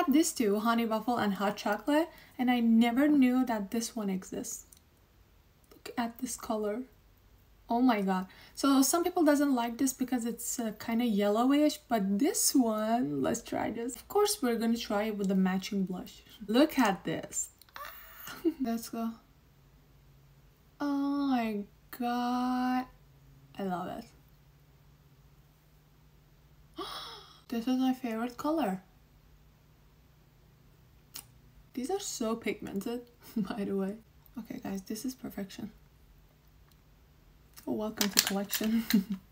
have these two, Honey Waffle and Hot Chocolate, and I never knew that this one exists. Look at this color. Oh my god. So some people doesn't like this because it's kind of yellowish, but this one, let's try this. Of course, we're gonna try it with the matching blush. Look at this. Let's go. Oh my god. I love it. This is my favorite color. These are so pigmented, by the way. Okay guys, this is perfection. Oh, welcome to collection.